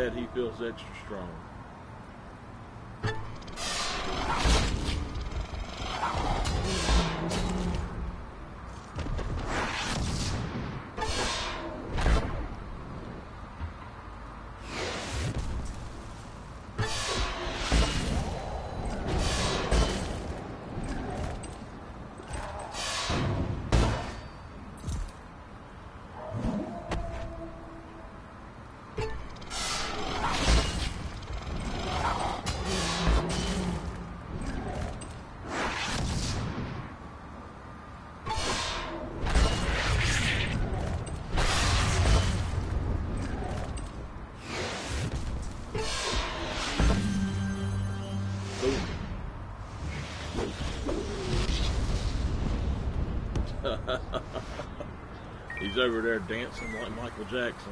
that, he feels extra strong. He's over there dancing like Michael Jackson.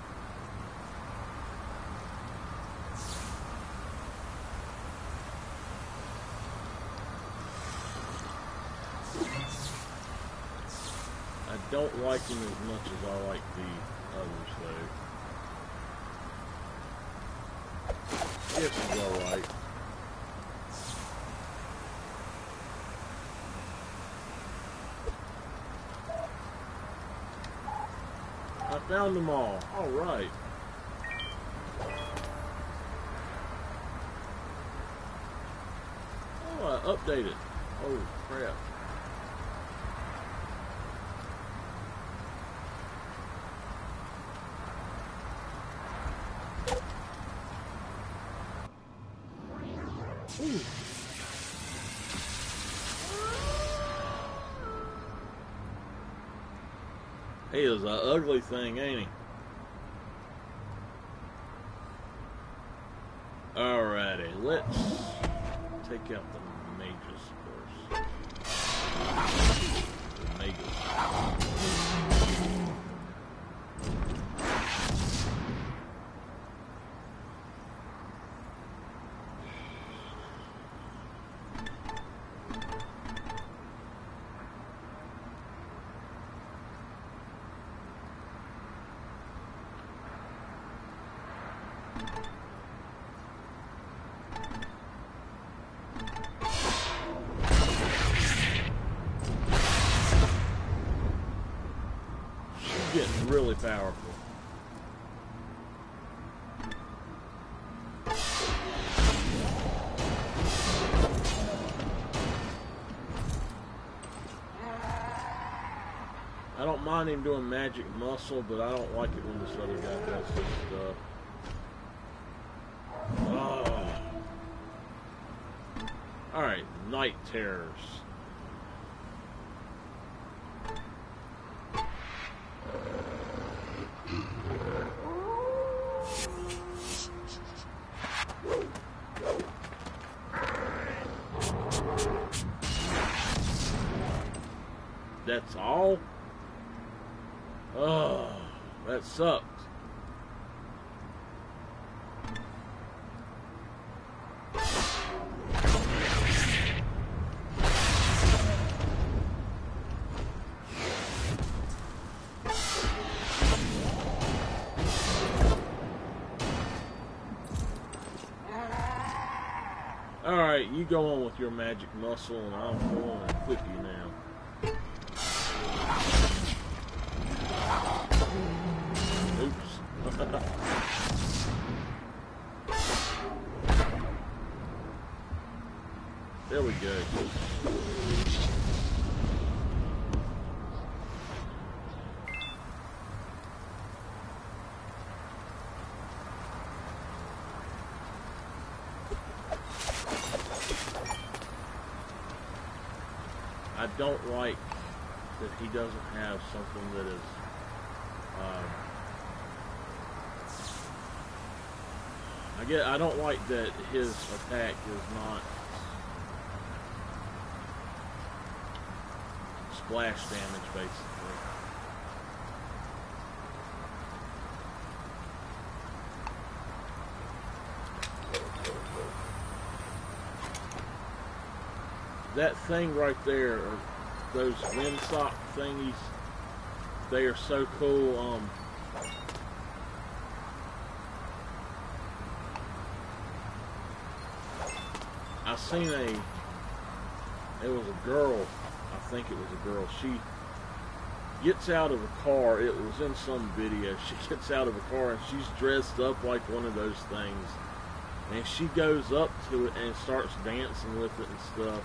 I don't like him as much as I like the others, though. Yes, he's alright. I found them all. Alright. Oh, I updated. Oh, crap. Ooh. He is an ugly thing, ain't he? Alrighty, let's take out the mages first. The mages. Getting really powerful. I don't mind him doing magic muscle, but I don't like it when this other guy does this stuff. Alright, Night Terrors. That's all? Oh, that sucks. Alright, you go on with your magic muscle, and I'll go on and equip you now. Oops. There we go. I don't like that he doesn't have something that is I don't like that his attack is not splash damage, basically. That thing right there, or those windsock thingies, they are so cool. seen it was a girl, I think it was a girl, she gets out of a car, it was in some video, she gets out of a car and she's dressed up like one of those things, and she goes up to it and starts dancing with it and stuff.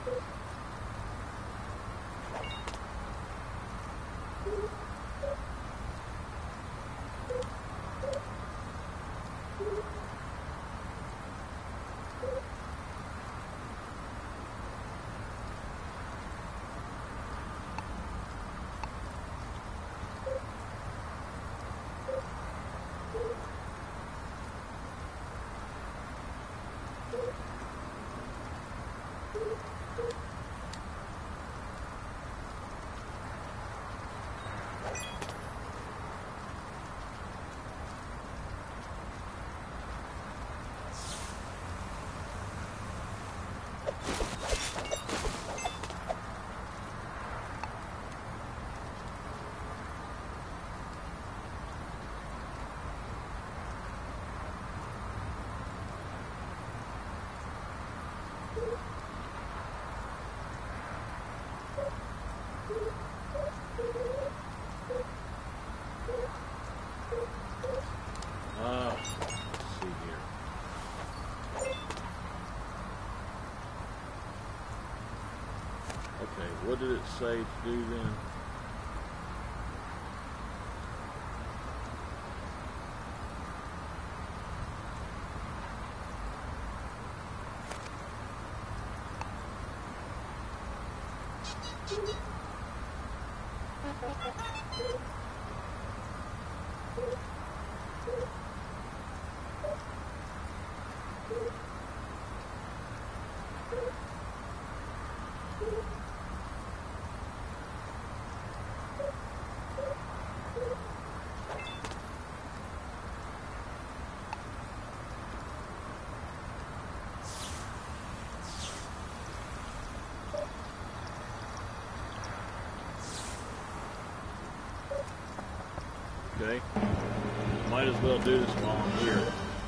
Let's see here. Okay, what did it say to do then? Okay, might as well do this while I'm here.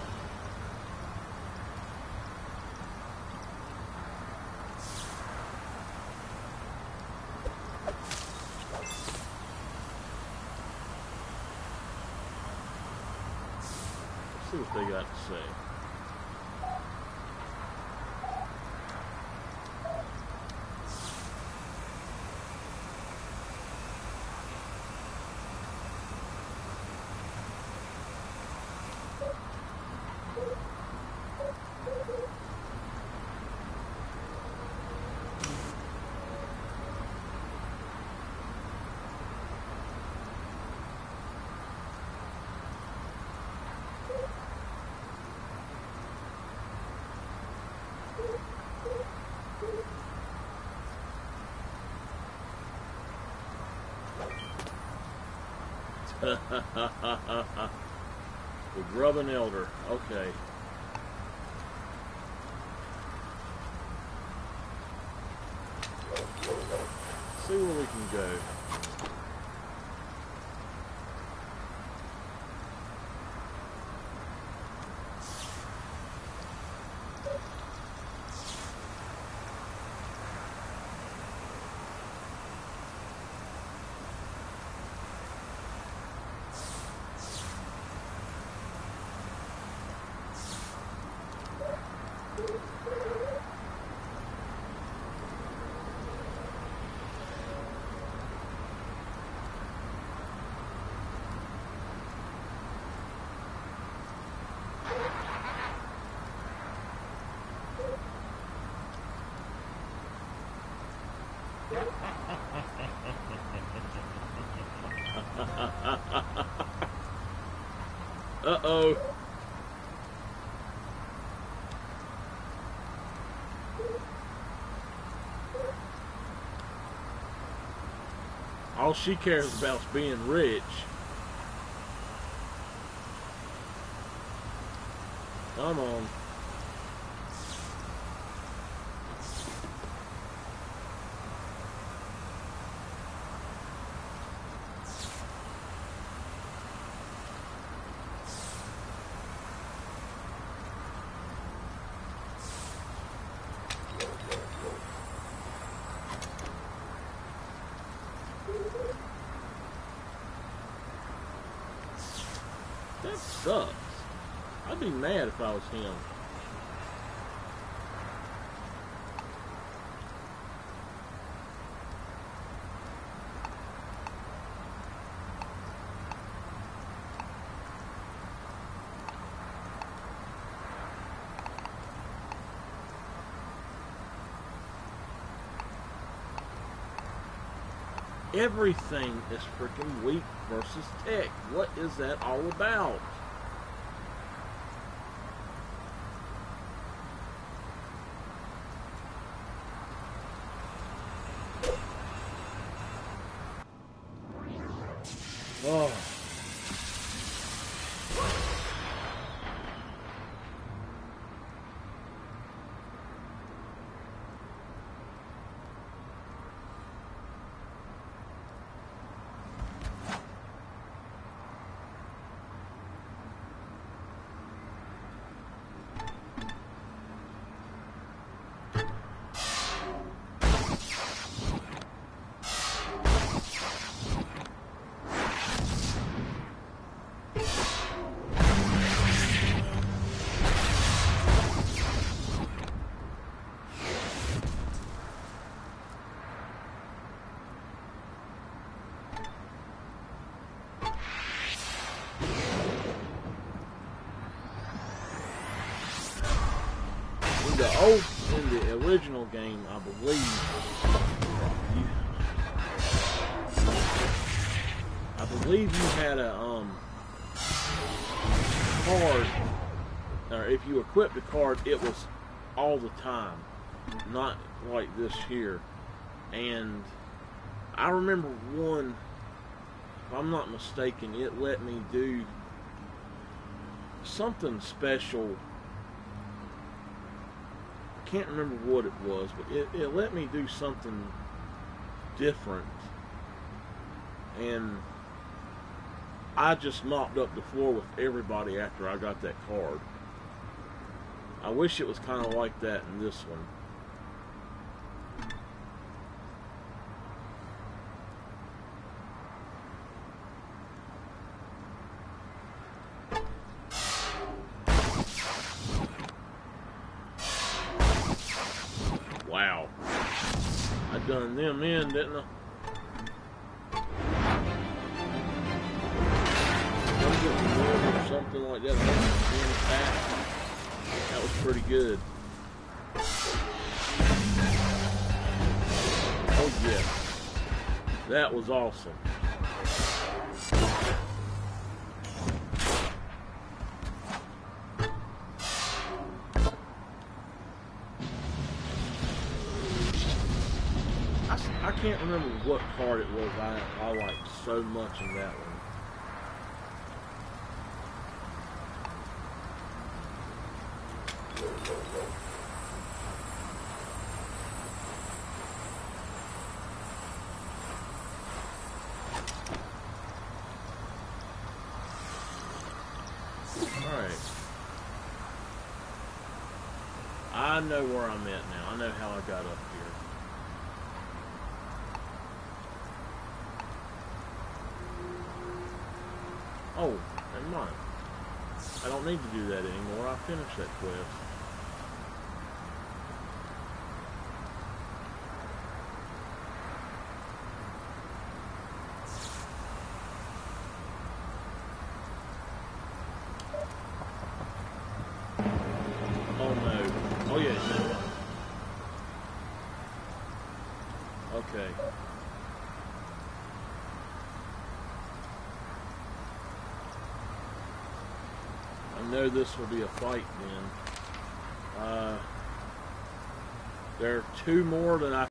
Let's see what they got to say. The Grubbin Elder. Okay. See where we can go. Uh-oh. All she cares about is being rich. Come on. That sucks. I'd be mad if I was him. Everything is freaking weak versus tech. What is that all about? Oh. In the original game, I believe you had a card, or if you equipped a card, it was all the time, not like this here. And I remember one, if I'm not mistaken, it let me do something special. Can't remember what it was, but it let me do something different, and I just mopped up the floor with everybody after I got that card. I wish it was kind of like that in this one. Wow. I done them in, didn't I? Or something like that. That was pretty good. Oh yeah. That was awesome. I can't remember what card it was I liked so much in that one. Alright. I know where I'm at now. I know how I got up here. Oh, never mind. I don't need to do that anymore. I finished that quest. Oh no. Oh yeah, never mind. Okay. I know this will be a fight then. There are two more that I